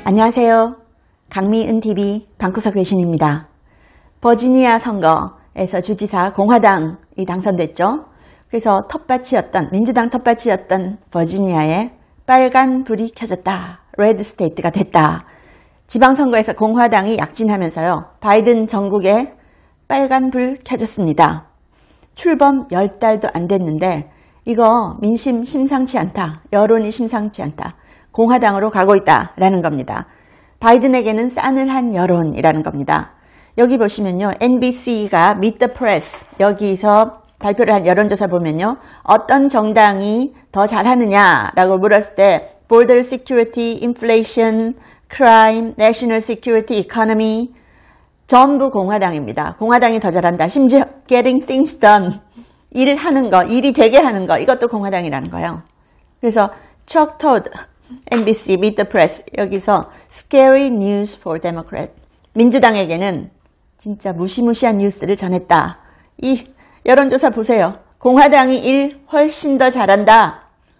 안녕하세요. 강미은TV 방구석 외신입니다. 버지니아 선거에서 주지사 공화당이 당선됐죠. 그래서 텃밭이었던, 민주당 텃밭이었던 버지니아에 빨간 불이 켜졌다. 레드 스테이트가 됐다. 지방선거에서 공화당이 약진하면서요. 바이든 정국에 빨간 불 켜졌습니다. 출범 10달도 안 됐는데 이거 민심 심상치 않다. 여론이 심상치 않다. 공화당으로 가고 있다라는 겁니다. 바이든에게는 싸늘한 여론이라는 겁니다. 여기 보시면요. NBC가 Meet the Press 여기서 발표를 한 여론조사 보면요. 어떤 정당이 더 잘하느냐라고 물었을 때 Border Security, Inflation, Crime, National Security, Economy 전부 공화당입니다. 공화당이 더 잘한다. 심지어 Getting Things Done 일하는 거, 일이 되게 하는 거 이것도 공화당이라는 거예요. 그래서 Chuck Todd NBC Meet the Press 여기서 Scary News for Democrat 민주당에게는 진짜 무시무시한 뉴스를 전했다. 이 여론조사 보세요. 공화당이 일 훨씬 더 잘한다는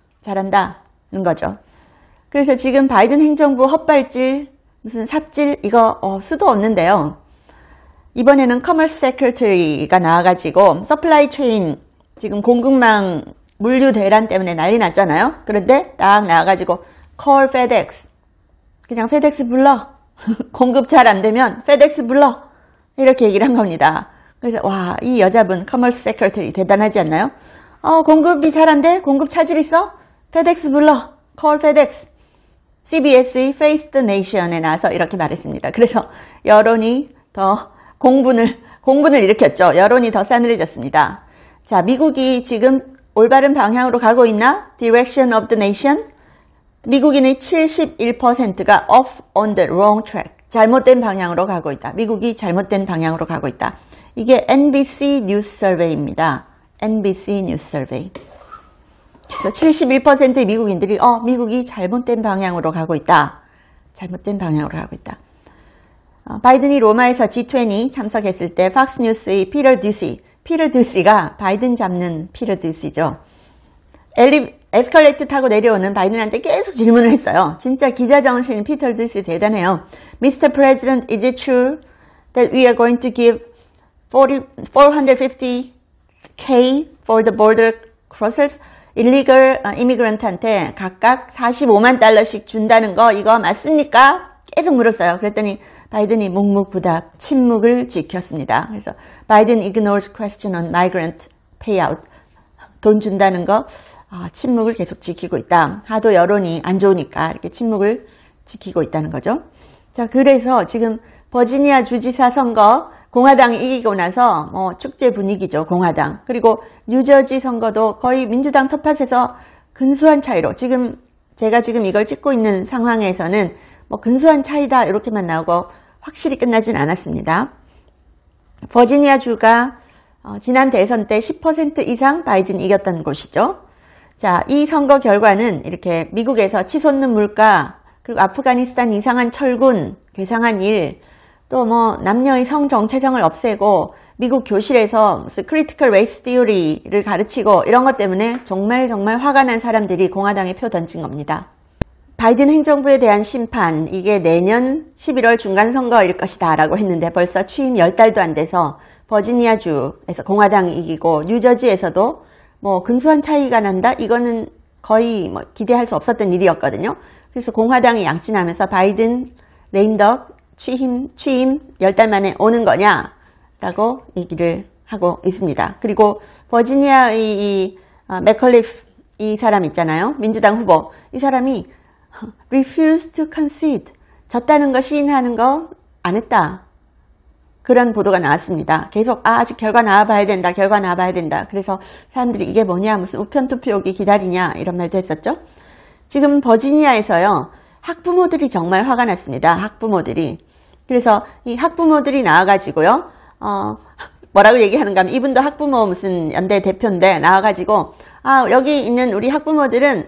거죠. 그래서 지금 바이든 행정부 헛발질 무슨 삽질 이거 수도 없는데요. 이번에는 커머스 세크리터리가 나와가지고 서플라이 체인 지금 공급망 물류 대란 때문에 난리 났잖아요. 그런데 딱 나와가지고 call FedEx 그냥 FedEx 불러 공급 잘 안 되면 FedEx 불러 이렇게 얘기를 한 겁니다. 그래서 와, 이 여자분 커머스 세크리터리 대단하지 않나요? 공급이 잘 안 돼? 공급 차질 있어? FedEx 불러 call FedEx CBS의 Face the Nation에 나와서 이렇게 말했습니다. 그래서 여론이 더 공분을 일으켰죠. 여론이 더 싸늘해졌습니다. 자, 미국이 지금 올바른 방향으로 가고 있나? Direction of the Nation? 미국인의 71%가 off on the wrong track. 잘못된 방향으로 가고 있다. 미국이 잘못된 방향으로 가고 있다. 이게 NBC 뉴스 서베이입니다. NBC 뉴스 서베이. 그래서 71%의 미국인들이 미국이 잘못된 방향으로 가고 있다. 잘못된 방향으로 가고 있다. 바이든이 로마에서 G20 참석했을 때 팍스뉴스의 피터 듀시가 바이든 잡는 피터 듀시죠. 에스컬레이터 타고 내려오는 바이든한테 계속 질문을 했어요. 진짜 기자정신 피터 듀시 대단해요. Mr. President, is it true that we are going to give 450K for the border crossers? illegal immigrant한테 각각 45만 달러씩 준다는 거 이거 맞습니까? 계속 물었어요. 그랬더니 바이든이 묵묵부답 침묵을 지켰습니다. 그래서 바이든 ignores question on migrant payout 돈 준다는 거 침묵을 계속 지키고 있다. 하도 여론이 안 좋으니까 이렇게 침묵을 지키고 있다는 거죠. 자, 그래서 지금 버지니아 주지사 선거 공화당이 이기고 나서 축제 분위기죠. 공화당. 그리고 뉴저지 선거도 거의 민주당 텃밭에서 근소한 차이로 제가 지금 이걸 찍고 있는 상황에서는 근소한 차이다 이렇게만 나오고 확실히 끝나진 않았습니다. 버지니아 주가 지난 대선 때 10% 이상 바이든이 이겼던 곳이죠. 자, 이 선거 결과는 이렇게 미국에서 치솟는 물가, 그리고 아프가니스탄 이상한 철군, 괴상한 일, 또 남녀의 성 정체성을 없애고 미국 교실에서 무슨 크리티컬 레이스 티오리를 가르치고 이런 것 때문에 정말 화가 난 사람들이 공화당에 표 던진 겁니다. 바이든 행정부에 대한 심판, 이게 내년 11월 중간선거일 것이다 라고 했는데 벌써 취임 10달도 안 돼서 버지니아주에서 공화당이 이기고 뉴저지에서도 근소한 차이가 난다? 이거는 거의 기대할 수 없었던 일이었거든요. 그래서 공화당이 양진하면서 바이든 레임덕 취임 10달 만에 오는 거냐라고 얘기를 하고 있습니다. 그리고 버지니아의 이 맥컬리프 이 사람 있잖아요. 민주당 후보. 이 사람이 refuse to concede. 졌다는 거 시인하는 거 안 했다. 그런 보도가 나왔습니다. 계속 아직 결과 나와봐야 된다. 그래서 사람들이 이게 뭐냐 무슨 우편투표기 기다리냐 이런 말도 했었죠. 지금 버지니아에서요. 학부모들이 정말 화가 났습니다. 학부모들이. 그래서 이 학부모들이 나와가지고요. 뭐라고 얘기하는가 하면 이분도 학부모 무슨 연대 대표인데 나와가지고 여기 있는 우리 학부모들은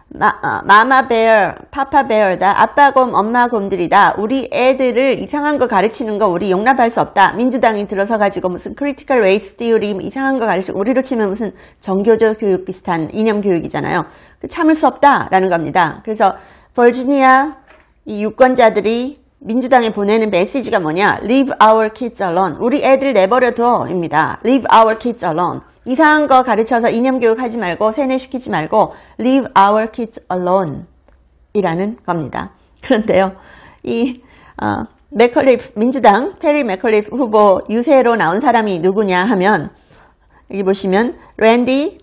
마마 베어, 파파 베어다. 아빠 곰, 엄마 곰들이다. 우리 애들을 이상한 거 가르치는 거 우리 용납할 수 없다. 민주당이 들어서 가지고 무슨 크리티컬 레이스 티오리 이상한 거 가르치고 우리로 치면 무슨 정교조 교육 비슷한 이념 교육이잖아요. 참을 수 없다라는 겁니다. 그래서 버지니아 이 유권자들이 민주당에 보내는 메시지가 뭐냐? Leave our kids alone. 우리 애들 내버려둬 입니다. Leave our kids alone. 이상한 거 가르쳐서 이념교육 하지 말고 세뇌시키지 말고 Leave our kids alone 이라는 겁니다. 그런데요. 이 맥컬리프 민주당 테리 맥컬리프 후보 유세로 나온 사람이 누구냐 하면 여기 보시면 랜디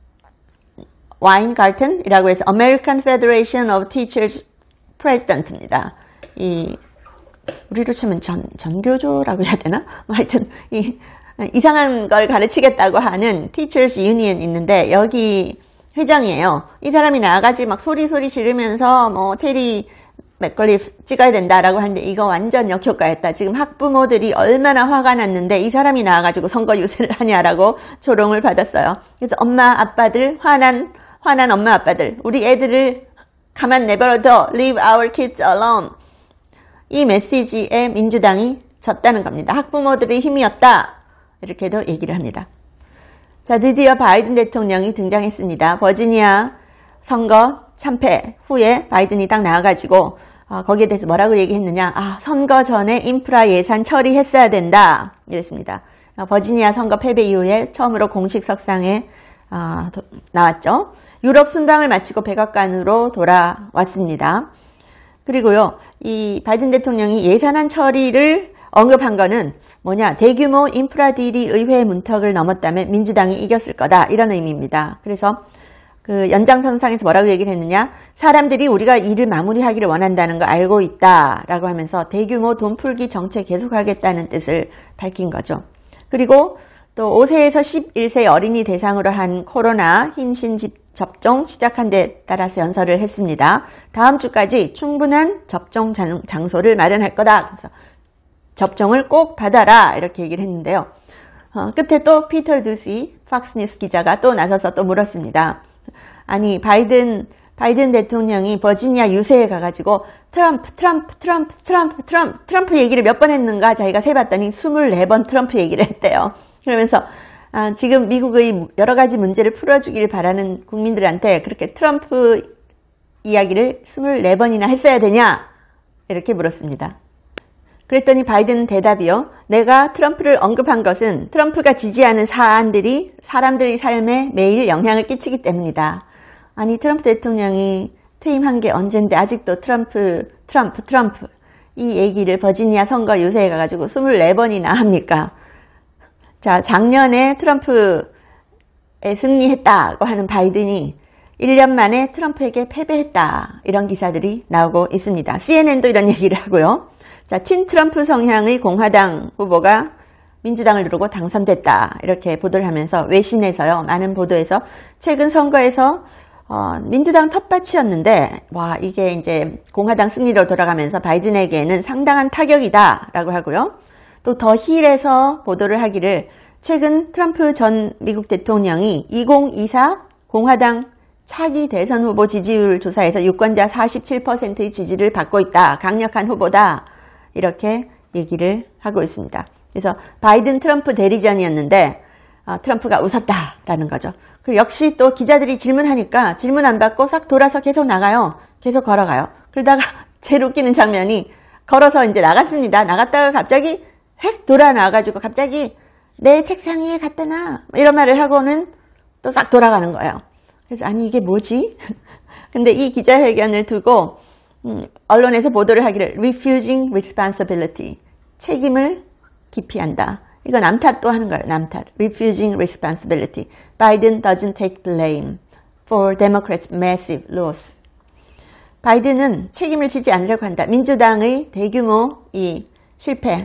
와인가튼이라고 해서 American Federation of Teachers President입니다. 이 우리로 치면 전교조라고 해야 되나? 하여튼 이상한 걸 가르치겠다고 하는 Teachers Union 있는데 여기 회장이에요. 이 사람이 나가지 막 소리 지르면서 뭐 테리 맥컬리프 찍어야 된다라고 하는데 이거 완전 역효과였다. 지금 학부모들이 얼마나 화가 났는데 이 사람이 나와가지고 선거 유세를 하냐라고 조롱을 받았어요. 그래서 엄마 아빠들 화난 엄마 아빠들 우리 애들을 가만 내버려둬 Leave our kids alone 이 메시지에 민주당이 졌다는 겁니다. 학부모들의 힘이었다 이렇게도 얘기를 합니다. 자, 드디어 바이든 대통령이 등장했습니다. 버지니아 선거 참패 후에 바이든이 딱 나와가지고 거기에 대해서 뭐라고 얘기했느냐. 선거 전에 인프라 예산 처리했어야 된다 이랬습니다. 버지니아 선거 패배 이후에 처음으로 공식 석상에 나왔죠. 유럽 순방을 마치고 백악관으로 돌아왔습니다. 그리고요, 이 바이든 대통령이 예산안 처리를 언급한 거는 뭐냐, 대규모 인프라 딜이 의회 문턱을 넘었다면 민주당이 이겼을 거다 이런 의미입니다. 그래서 그 연장선상에서 뭐라고 얘기를 했느냐, 사람들이 우리가 일을 마무리하기를 원한다는 거 알고 있다라고 하면서 대규모 돈풀기 정책 계속하겠다는 뜻을 밝힌 거죠. 그리고 또 5세에서 11세 어린이 대상으로 한 코로나 흰신 접종 시작한 데 따라서 연설을 했습니다. 다음 주까지 충분한 접종 장소를 마련할 거다. 그래서 접종을 꼭 받아라 이렇게 얘기를 했는데요. 끝에 또 피터 두시 팍스뉴스 기자가 또 나서서 또 물었습니다. 아니 바이든 대통령이 버지니아 유세에 가가지고 트럼프 얘기를 몇 번 했는가 자기가 세봤더니 24번 트럼프 얘기를 했대요. 그러면서 지금 미국의 여러 가지 문제를 풀어주길 바라는 국민들한테 그렇게 트럼프 이야기를 24번이나 했어야 되냐 이렇게 물었습니다. 그랬더니 바이든 대답이요. 내가 트럼프를 언급한 것은 트럼프가 지지하는 사안들이 사람들의 삶에 매일 영향을 끼치기 때문이다. 아니 트럼프 대통령이 퇴임한 게 언젠데 아직도 트럼프 이 얘기를 버지니아 선거 유세에 가가지고 24번이나 합니까? 자, 작년에 트럼프에 승리했다고 하는 바이든이 1년 만에 트럼프에게 패배했다. 이런 기사들이 나오고 있습니다. CNN도 이런 얘기를 하고요. 자, 친트럼프 성향의 공화당 후보가 민주당을 누르고 당선됐다. 이렇게 보도를 하면서 외신에서요. 많은 보도에서 최근 선거에서 민주당 텃밭이었는데 와 이게 이제 공화당 승리로 돌아가면서 바이든에게는 상당한 타격이다라고 하고요. 또 더 힐에서 보도를 하기를 최근 트럼프 전 미국 대통령이 2024 공화당 차기 대선 후보 지지율 조사에서 유권자 47%의 지지를 받고 있다. 강력한 후보다. 이렇게 얘기를 하고 있습니다. 그래서 바이든 트럼프 대리전이었는데 트럼프가 웃었다라는 거죠. 그리고 역시 또 기자들이 질문하니까 질문 안 받고 싹 돌아서 계속 나가요. 계속 걸어가요. 그러다가 제일 웃기는 장면이 걸어서 이제 나갔습니다. 나갔다가 갑자기 획 돌아 나와가지고 갑자기 내 책상 위에 갖다 놔 이런 말을 하고는 또 싹 돌아가는 거예요. 그래서 아니 이게 뭐지? 근데 이 기자회견을 두고 언론에서 보도를 하기를 refusing responsibility 책임을 기피한다. 이거 남탓 또 하는 거예요. 남탓. refusing responsibility. Biden doesn't take blame for Democrats' massive loss. 바이든은 책임을 지지 않으려고 한다. 민주당의 대규모 이 실패,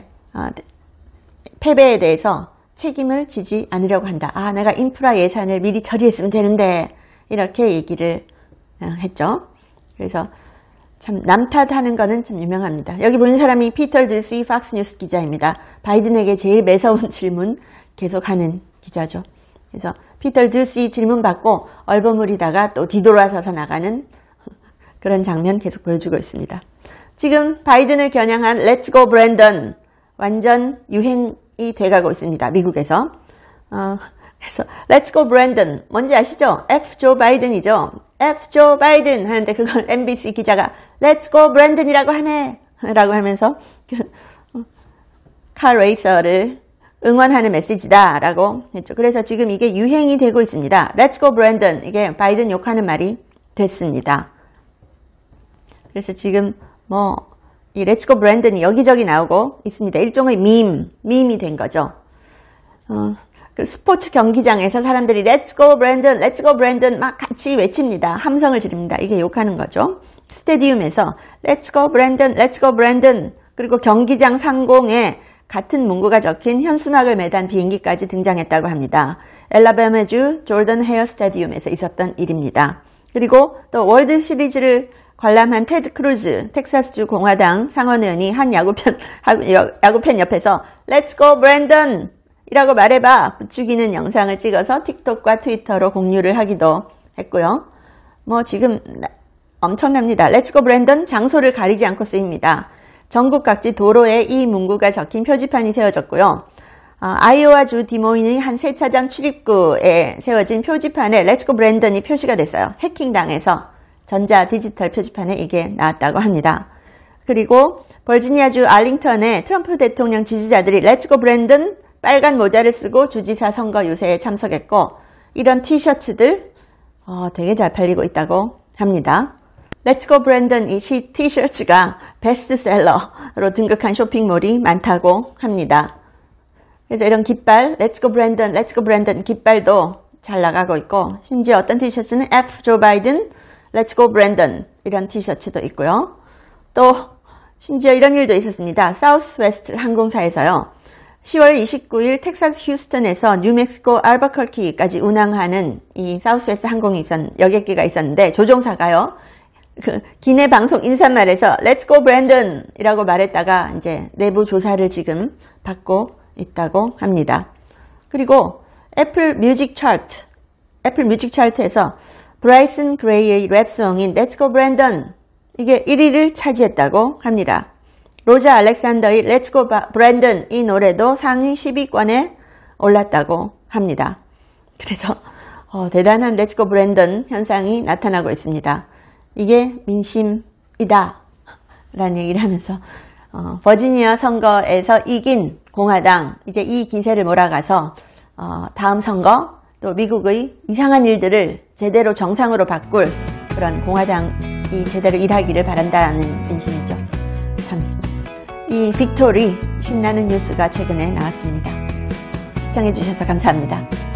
패배에 대해서 책임을 지지 않으려고 한다. 내가 인프라 예산을 미리 처리했으면 되는데 이렇게 얘기를 했죠. 그래서 참 남탓하는 거는 참 유명합니다. 여기 보는 사람이 피터 두시 팍스뉴스 기자입니다. 바이든에게 제일 매서운 질문 계속하는 기자죠. 그래서 피터 두시 질문 받고 얼버무리다가 또 뒤돌아서서 나가는 그런 장면 계속 보여주고 있습니다. 지금 바이든을 겨냥한 Let's Go Brandon 완전 유행이 돼가고 있습니다. 미국에서. 그래서 Let's go Brandon 뭔지 아시죠? F 조 바이든이죠. F 조 바이든 하는데 그걸 MBC 기자가 Let's go Brandon이라고 하네 라고 하면서 카 레이서를 응원하는 메시지다 라고 했죠. 그래서 지금 이게 유행이 되고 있습니다. Let's go Brandon 이게 바이든 욕하는 말이 됐습니다. 그래서 지금 이 Let's go Brandon이 여기저기 나오고 있습니다. 일종의 밈이 된 거죠. 그 스포츠 경기장에서 사람들이 Let's go Brandon, Let's go Brandon 막 같이 외칩니다. 함성을 지릅니다. 이게 욕하는 거죠. 스테디움에서 Let's go Brandon, Let's go Brandon 그리고 경기장 상공에 같은 문구가 적힌 현수막을 매단 비행기까지 등장했다고 합니다. 엘라바마주 조던 헤어 스테디움에서 있었던 일입니다. 그리고 또 월드 시리즈를 관람한 테드 크루즈 텍사스주 공화당 상원의원이 한 야구팬 옆에서 Let's go Brandon 이라고 말해봐 부추기는 영상을 찍어서 틱톡과 트위터로 공유를 하기도 했고요. 지금 엄청납니다. Let's go Brandon 장소를 가리지 않고 쓰입니다. 전국 각지 도로에 이 문구가 적힌 표지판이 세워졌고요. 아이오와주 디모인의 한 세차장 출입구에 세워진 표지판에 Let's go Brandon이 표시가 됐어요. 해킹당해서 전자 디지털 표지판에 이게 나왔다고 합니다. 그리고 버지니아주 알링턴의 트럼프 대통령 지지자들이 Let's go Brandon 빨간 모자를 쓰고 주지사 선거 유세에 참석했고 이런 티셔츠들 되게 잘 팔리고 있다고 합니다. Let's go Brandon 이 티셔츠가 베스트셀러로 등극한 쇼핑몰이 많다고 합니다. 그래서 이런 깃발 Let's go Brandon, Let's go Brandon 깃발도 잘 나가고 있고 심지어 어떤 티셔츠는 F 조 바이든, Let's go Brandon 이런 티셔츠도 있고요. 또 심지어 이런 일도 있었습니다. 사우스웨스트 항공사에서요. 10월 29일 텍사스 휴스턴에서 뉴멕시코 알버커키까지 운항하는 이 사우스웨스트 항공이 여객기가 있었는데 조종사가요. 기내 방송 인사말에서 Let's go Brandon 이라고 말했다가 이제 내부 조사를 지금 받고 있다고 합니다. 그리고 애플 뮤직 차트에서 브라이슨 그레이의 랩송인 Let's go Brandon 이게 1위를 차지했다고 합니다. 로자 알렉산더의 Let's go Brandon 이 노래도 상위 10위권에 올랐다고 합니다. 그래서 대단한 Let's go Brandon 현상이 나타나고 있습니다. 이게 민심이다 라는 얘기를 하면서 버지니아 선거에서 이긴 공화당 이제 이 기세를 몰아가서 다음 선거 또 미국의 이상한 일들을 제대로 정상으로 바꿀 그런 공화당이 제대로 일하기를 바란다는 민심이죠. 참 이 빅토리 신나는 뉴스가 최근에 나왔습니다. 시청해 주셔서 감사합니다.